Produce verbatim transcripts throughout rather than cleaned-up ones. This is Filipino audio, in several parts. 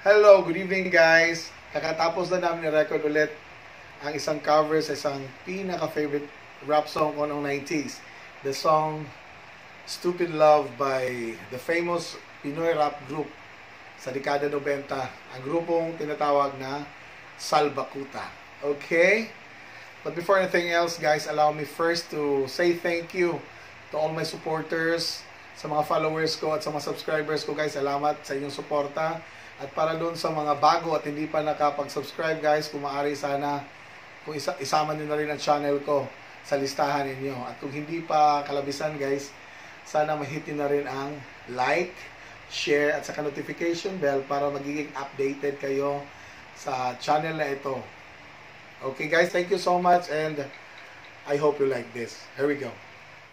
Hello, good evening guys. Kakatapos na namin i-record ulit ang isang cover sa isang pinaka-favorite rap song ko noong nineties. The song Stupid Love by the famous Pinoy rap group sa dekada nobenta. Ang grupong tinatawag na Salbakuta. Okay? But before anything else guys, allow me first to say thank you to all my supporters, sa mga followers ko at sa mga subscribers ko guys. Salamat sa inyong suporta. At para doon sa mga bago at hindi pa nakapag-subscribe guys, kung maaari sana kung isa isama niyo na rin ang channel ko sa listahan ninyo. At kung hindi pa kalabisan guys, sana ma-hit niyo na rin ang like, share at saka notification bell para magiging updated kayo sa channel na ito. Okay guys, thank you so much and I hope you like this. Here we go.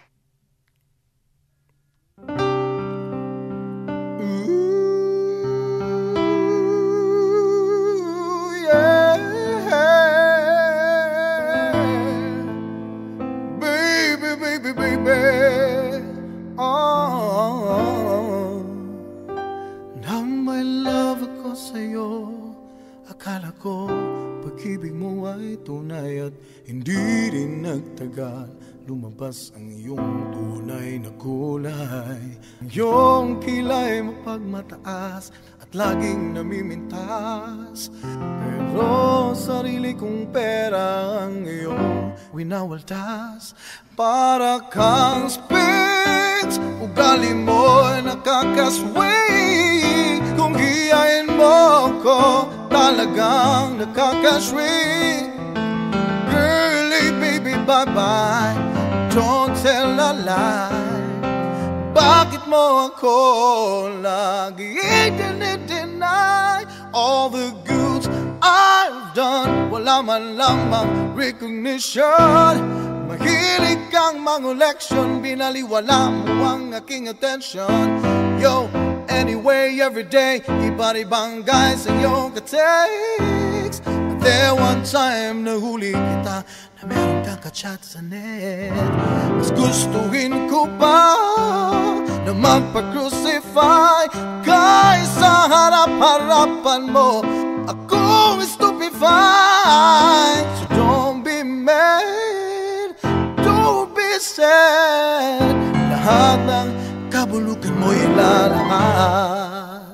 Akala ko, pag-ibig mo ay tunay at hindi rin nagtagal. Lumabas ang iyong tunay na kulay. Ang iyong kilay mapagmataas at laging namimintas. Pero sarili kong pera ang iyong winawaltas. Para kang sphinx, ugali mo'y nakakaswing. Kung hiyain mo ko, talagang nakakaswing. Girlie, baby, bye-bye, don't tell a lie. Bakit mo ako lagi i-deny? All the goods I've done, wala man lamang recognition. Mahilig kang mangoleksyon, binaliwala mo ang aking attention. Yo, anyway, everyday, iba't ibang guys ang iyong ka-takes. But there one time, nahuli kita na meron kang ka-chat sa net. Mas gustuhin ko pa na magpa-crucify kaysa harap-harapan mo akong stupefied. So don't be mad, don't be sad. Lahat ng kabulukan mo ilalaman.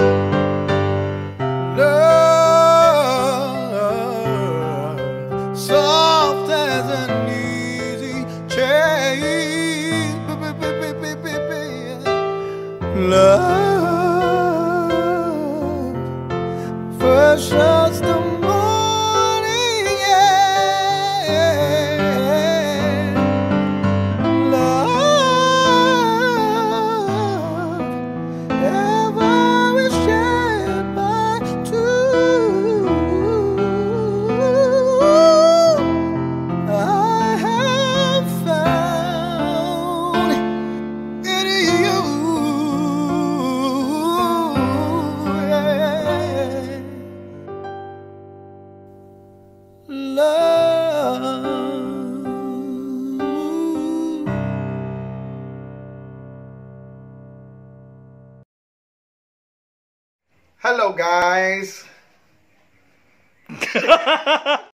Love, soft as an easy chain. Love, fresh as the morning air. Love, ever shared by two. I have found in you. Love. Hello guys.